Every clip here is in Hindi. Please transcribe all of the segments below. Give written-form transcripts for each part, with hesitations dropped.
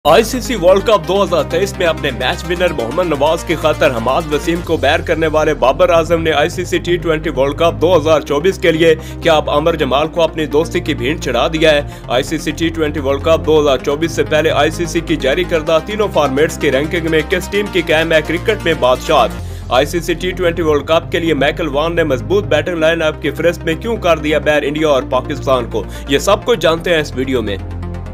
ICC वर्ल्ड कप 2023 में अपने मैच विनर मोहम्मद नवाज की खातर हमाद वसीम को बैर करने वाले बाबर आजम ने ICC T20 वर्ल्ड कप 2024 के लिए क्या अब आमिर जमाल को अपनी दोस्ती की भीड़ चढ़ा दिया है। ICC T20 वर्ल्ड कप 2024 से पहले ICC की जारी करदा तीनों फॉर्मेट्स की रैंकिंग में किस टीम की कायम है क्रिकेट में बादशाह। ICC T20 वर्ल्ड कप के लिए माइकल वॉन ने मजबूत बैटिंग लाइनअप की फहरिस्त में क्यों कर दिया बैर इंडिया और पाकिस्तान को, ये सब कुछ जानते हैं इस वीडियो में।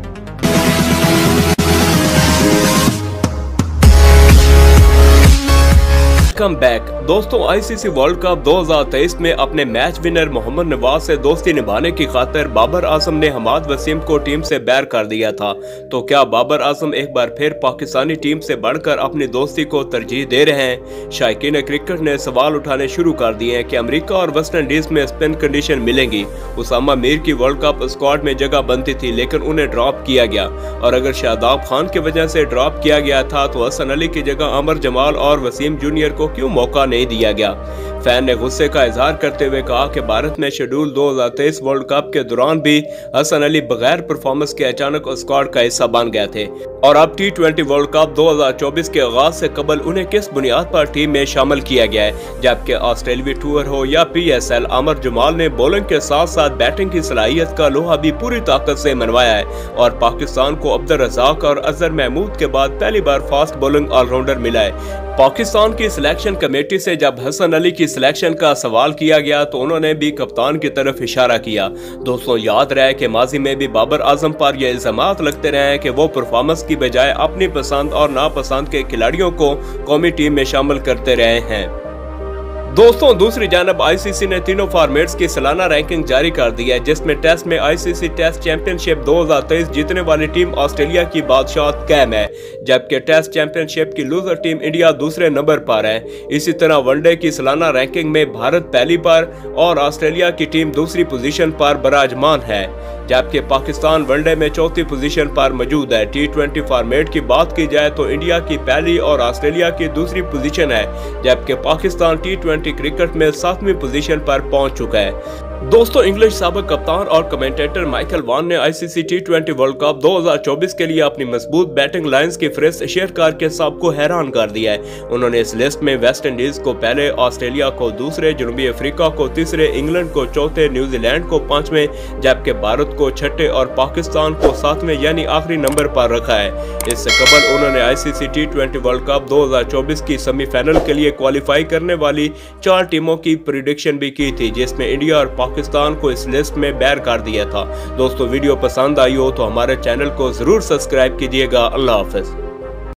वेलकम बैक दोस्तों, ICC वर्ल्ड कप 2023 में अपने मैच विनर मोहम्मद नवाज से दोस्ती निभाने की खातिर बाबर आजम ने हमाद वसीम को टीम से बैर कर दिया था। तो क्या बाबर आजम एक बार फिर पाकिस्तानी टीम से बढ़कर अपनी दोस्ती को तरजीह दे रहे हैं? शायकीन क्रिकेट ने सवाल उठाने शुरू कर दिए हैं कि अमेरिका और वेस्ट इंडीज में स्पिन कंडीशन मिलेंगी। उसामा मीर की वर्ल्ड कप स्क्वाड में जगह बनती थी लेकिन उन्हें ड्रॉप किया गया, और अगर शादाब खान की वजह से ड्रॉप किया गया था तो हसन अली की जगह आमिर जमाल और वसीम जूनियर को क्यों मौका नहीं दिया गया। फैन ने गुस्से का इजहार करते हुए कहा कि भारत में शेड्यूल 2023 वर्ल्ड कप के दौरान भी हसन अली बगैर परफॉर्मेंस के अचानक स्क्वाड का हिस्सा बन गए थे, और अब T20 वर्ल्ड कप 2024 के आगाज से कबल उन्हें किस बुनियाद पर टीम में शामिल किया गया है। जबकि ऑस्ट्रेलियाई टूर हो या PSL, आमिर जमाल ने बॉलिंग के साथ साथ बैटिंग की सलाहियत का लोहा भी पूरी ताकत से मनवाया है, और पाकिस्तान को अब्दुल रज़ाक और अजहर महमूद के बाद पहली बार फास्ट बॉलिंग ऑलराउंडर मिला है। पाकिस्तान की सिलेक्शन कमेटी से जब हसन अली की सिलेक्शन का सवाल किया गया तो उन्होंने भी कप्तान की तरफ इशारा किया। दोस्तों, याद रहे कि माजी में भी बाबर आजम पर यह इल्जामात लगते रहे हैं कि वो परफॉर्मेंस की बजाय अपनी पसंद और नापसंद के खिलाड़ियों को कौमी टीम में शामिल करते रहे हैं। दोस्तों, दूसरी जानब ICC ने तीनों फॉर्मेट्स की सालाना रैंकिंग जारी कर दी है, जिसमें टेस्ट में ICC टेस्ट चैंपियनशिप 2023 जीतने वाली टीम ऑस्ट्रेलिया की बादशाह कायम है, जबकि टेस्ट चैंपियनशिप की लूजर टीम इंडिया दूसरे नंबर पर है। इसी तरह वनडे की सालाना रैंकिंग में भारत पहली पर और ऑस्ट्रेलिया की टीम दूसरी पोजीशन पर बराजमान है, जबकि पाकिस्तान वनडे में चौथी पोजीशन पर मौजूद है। T20 फॉर्मेट की बात की जाए तो इंडिया की पहली और ऑस्ट्रेलिया की दूसरी पोजीशन है, जबकि पाकिस्तान T20 क्रिकेट में 7वीं पोजीशन पर पहुंच चुका है। दोस्तों, इंग्लिश साबिक कप्तान और कमेंटेटर माइकल वॉन ने ICC T20 वर्ल्ड कप 2024 के लिए अपनी मजबूत बैटिंग लाइंस की फहरिस्त शेयर करके सबको हैरान कर दिया है। उन्होंने इस लिस्ट में वेस्ट इंडीज को पहले, ऑस्ट्रेलिया को दूसरे, जनूबी अफ्रीका को तीसरे, इंग्लैंड को चौथे, न्यूजीलैंड को 5वें, जबकि भारत को 6ठे और पाकिस्तान को 7वें यानी आखिरी नंबर पर रखा है। इससे कबल उन्होंने ICC T20 वर्ल्ड कप 2024 की सेमीफाइनल के लिए क्वालिफाई करने वाली 4 टीमों की प्रेडिक्शन भी की थी, जिसमें इंडिया और पाकिस्तान को इस लिस्ट में बैर कर दिया था। दोस्तों, वीडियो पसंद आई हो तो हमारे चैनल को जरूर सब्सक्राइब कीजिएगा। अल्लाह हाफिज।